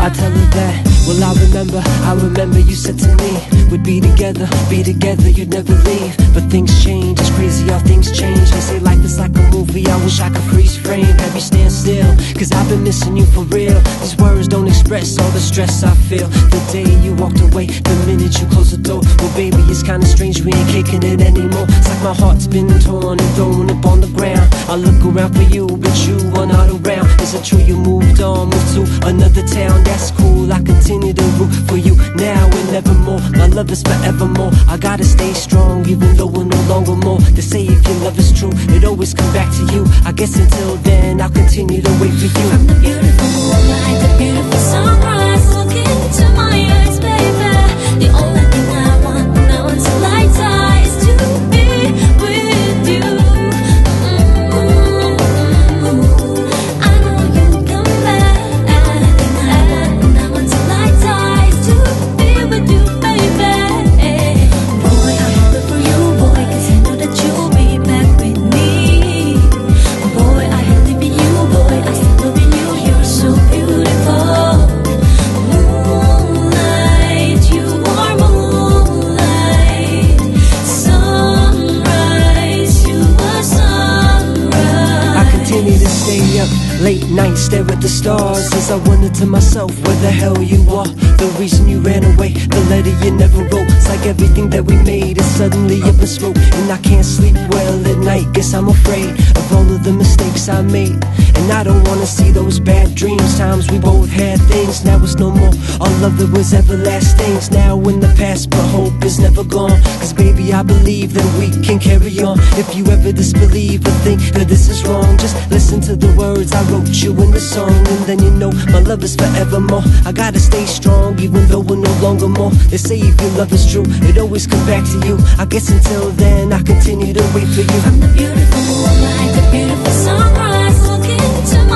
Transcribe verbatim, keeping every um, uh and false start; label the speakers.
Speaker 1: I tell her that, well I remember, I remember you said to me, we'd be together, be together, you'd never leave. But things change, it's crazy how things change. They say life is like a movie, I wish I could freeze frame, have you stand still, cause I've been missing you for real. These words don't express all the stress I feel. The day you walked away, the minute you closed the door. Well baby, it's kinda strange, we ain't kicking it anymore. It's like my heart's been torn and thrown up on the ground. I look around for you, but you are not around. Is it true you moved on, moved to another town? That's cool, I continue to root for you now and nevermore. My love is forevermore. I gotta stay strong, even though we're no longer more. They say if your love is true, it always comes back to you. I guess until then, I'll continue to wait for you.
Speaker 2: From the beautiful moonlight, the beautiful sunrise, look into my eyes, baby. The only thing I want now until I die is to be with you.
Speaker 1: Late night, stare at the stars as I wonder to myself where the hell you are. The reason you ran away, the letter you never wrote. It's like everything that we made is suddenly up in smoke, and I can't sleep well at night. Guess I'm afraid of all of the mistakes I made, and I don't wanna see those bad dreams. Times we both had things, now it's no more. All love that was everlasting, now in the past, but hope is never gone. Cause baby, I believe that we can carry on. If you ever disbelieve or think that this is wrong, just listen to the words I wrote you in the song, and then you know my love is forevermore. I gotta stay strong, even though we're no longer more. They say if your love is true, it always comes back to you. I guess until then, I continue to wait for you.
Speaker 2: From the beautiful moonlight, the beautiful sunrise, look into my